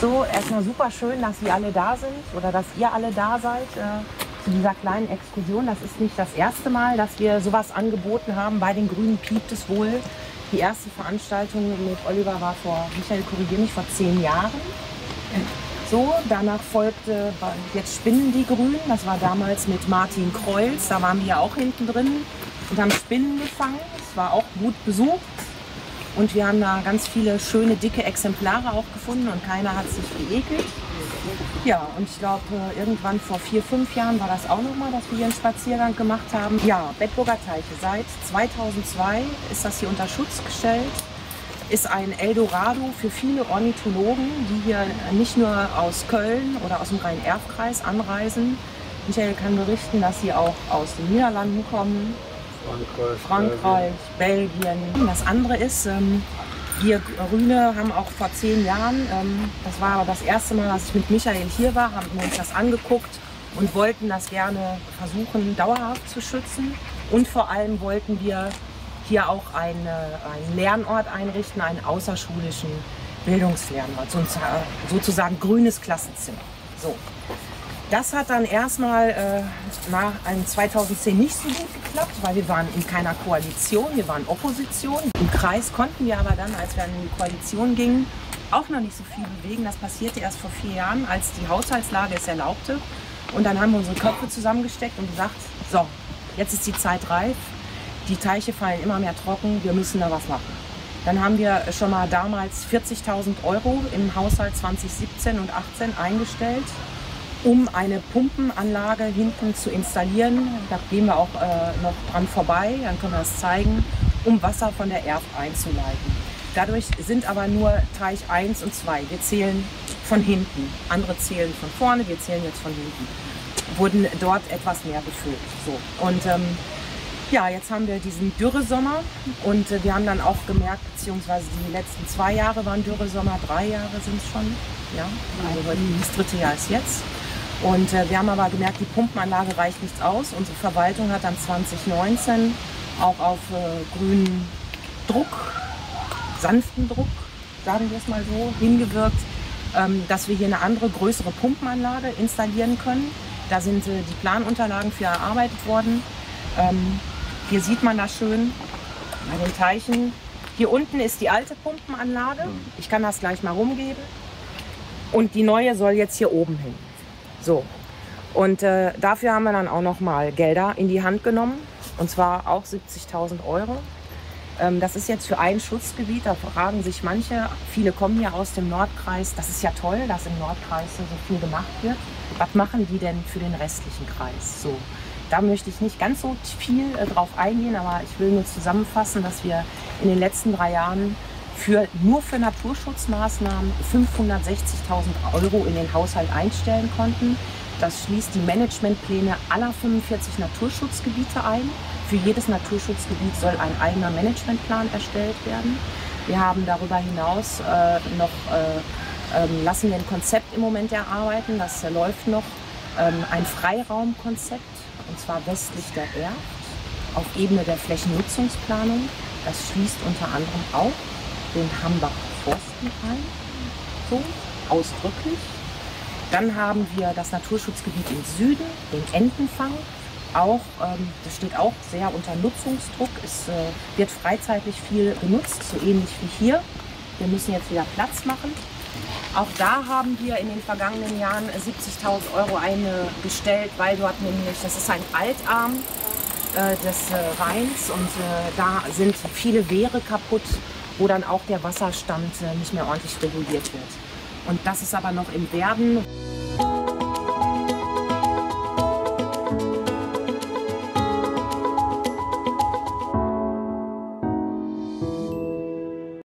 So, erstmal super schön, dass Sie alle da sind oder dass ihr alle da seid zu dieser kleinen Exkursion. Das ist nicht das erste Mal, dass wir sowas angeboten haben. Bei den Grünen piept es wohl. Die erste Veranstaltung mit Oliver war vor, Michael, korrigier mich, vor 10 Jahren. So, danach folgte Jetzt spinnen die Grünen. Das war damals mit Martin Kreuz. Da waren wir ja auch hinten drin und haben Spinnen gefangen. Es war auch gut besucht. Und wir haben da ganz viele schöne, dicke Exemplare auch gefunden und keiner hat sich geekelt. Ja, und ich glaube, irgendwann vor 4, 5 Jahren war das auch nochmal, dass wir hier einen Spaziergang gemacht haben. Ja, Bedburger Teiche. Seit 2002 ist das hier unter Schutz gestellt. Ist ein Eldorado für viele Ornithologen, die hier nicht nur aus Köln oder aus dem Rhein-Erf-Kreis anreisen. Michael kann berichten, dass sie auch aus den Niederlanden kommen. Frankreich, Belgien. Das andere ist, wir Grüne haben auch vor 10 Jahren, das war aber das erste Mal, dass ich mit Michael hier war, haben wir uns das angeguckt und wollten das gerne versuchen, dauerhaft zu schützen. Und vor allem wollten wir hier auch einen Lernort einrichten, einen außerschulischen Bildungslernort, sozusagen grünes Klassenzimmer. So. Das hat dann erstmal nach 2010 nicht so gut geklappt, weil wir waren in keiner Koalition, wir waren Opposition. Im Kreis konnten wir aber dann, als wir in die Koalition gingen, auch noch nicht so viel bewegen. Das passierte erst vor 4 Jahren, als die Haushaltslage es erlaubte. Und dann haben wir unsere Köpfe zusammengesteckt und gesagt, so, jetzt ist die Zeit reif, die Teiche fallen immer mehr trocken, wir müssen da was machen. Dann haben wir schon mal damals 40.000 € im Haushalt 2017 und 2018 eingestellt, um eine Pumpenanlage hinten zu installieren. Da gehen wir auch noch dran vorbei, dann können wir das zeigen, um Wasser von der Erf einzuleiten. Dadurch sind aber nur Teich 1 und 2. Wir zählen von hinten. Andere zählen von vorne, wir zählen jetzt von hinten. Wurden dort etwas mehr befüllt. So. Und ja, jetzt haben wir diesen Dürresommer und wir haben dann auch gemerkt, beziehungsweise die letzten 2 Jahre waren Dürresommer, 3 Jahre sind es schon. Ja, also das 3. Jahr ist jetzt. Und wir haben aber gemerkt, die Pumpenanlage reicht nichts aus. Unsere Verwaltung hat dann 2019 auch auf grünen Druck, sanften Druck, sagen wir es mal so, hingewirkt, dass wir hier eine andere, größere Pumpenanlage installieren können. Da sind die Planunterlagen für erarbeitet worden. Hier sieht man das schön bei den Teichen. Hier unten ist die alte Pumpenanlage. Ich kann das gleich mal rumgeben. Und die neue soll jetzt hier oben hin. So, und dafür haben wir dann auch noch mal Gelder in die Hand genommen, und zwar auch 70.000 €. Das ist jetzt für ein Schutzgebiet, da fragen sich manche, viele kommen hier aus dem Nordkreis, das ist ja toll, dass im Nordkreis so viel gemacht wird. Was machen die denn für den restlichen Kreis? So, da möchte ich nicht ganz so viel drauf eingehen, aber ich will nur zusammenfassen, dass wir in den letzten 3 Jahren nur für Naturschutzmaßnahmen 560.000 € in den Haushalt einstellen konnten. Das schließt die Managementpläne aller 45 Naturschutzgebiete ein. Für jedes Naturschutzgebiet soll ein eigener Managementplan erstellt werden. Wir haben darüber hinaus lassen wir ein Konzept im Moment erarbeiten, das läuft noch, ein Freiraumkonzept, und zwar westlich der Erft, auf Ebene der Flächennutzungsplanung. Das schließt unter anderem auch den Hambacher Forsten ein, so ausdrücklich. Dann haben wir das Naturschutzgebiet im Süden, den Entenfang. Auch, das steht auch sehr unter Nutzungsdruck. Es wird freizeitlich viel genutzt, so ähnlich wie hier. Wir müssen jetzt wieder Platz machen. Auch da haben wir in den vergangenen Jahren 70.000 € eingestellt, weil dort nämlich, das ist ein Altarm des Rheins, und da sind viele Wehre kaputt, wo dann auch der Wasserstand nicht mehr ordentlich reguliert wird. Und das ist aber noch im Werden.